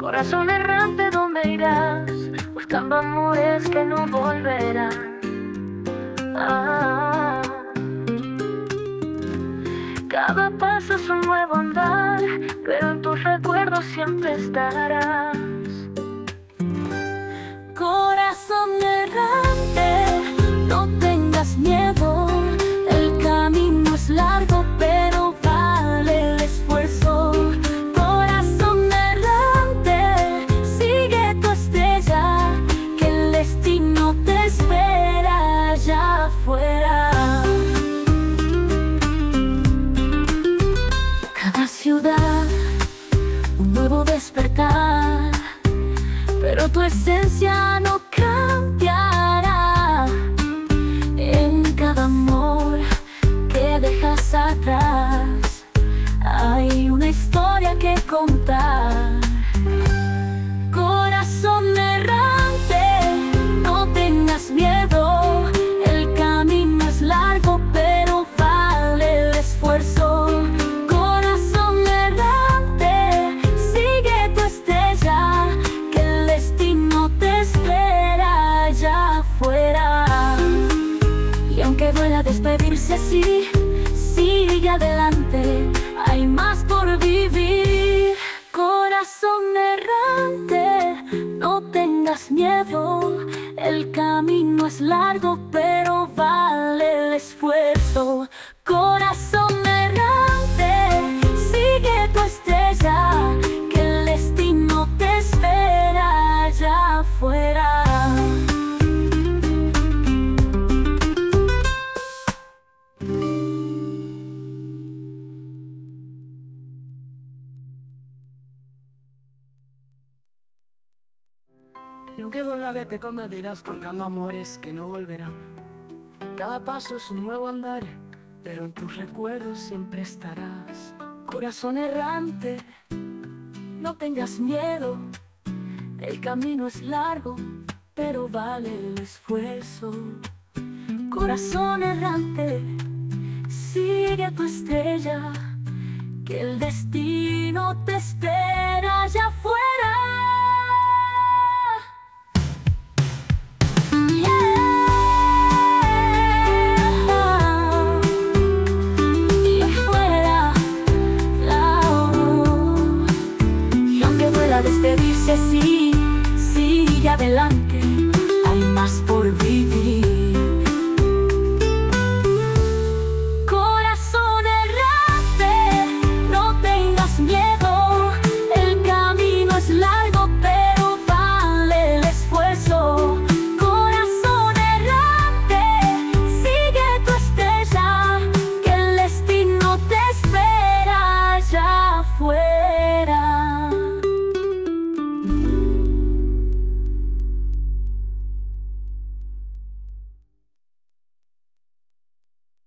Corazón errante, ¿dónde irás? Buscando amores que no volverán. Ah, cada paso es un nuevo andar, pero en tus recuerdos siempre estarás. Corazón errante, no tengas miedo. El camino es largo, pero vale el esfuerzo. Corazón errante, sigue tu estrella, que el destino te espera allá afuera. Cada ciudad, un nuevo despertar, pero tu esencia no cambiará. En cada amor que dejas atrás hay una historia que contar. Corazón errante, no tengas miedo. El camino es largo, pero vale el esfuerzo. Corazón errante, sigue tu estrella, que el destino te espera allá afuera. Y aunque duela despedirse así, sigue adelante, hay más por vivir. Corazón errante, no tengas miedo. El camino es largo, pero vale el esfuerzo. Corazón errante, sigue tu estrella, que el destino te espera allá afuera. Y aunque duela verte cuando dirás, buscando amores que no volverán. Cada paso es un nuevo andar, pero en tus recuerdos siempre estarás. Corazón errante, no tengas miedo. El camino es largo, pero vale el esfuerzo. Corazón errante, sigue tu estrella, que el destino te espera allá afuera. Despedirse así, sigue adelante.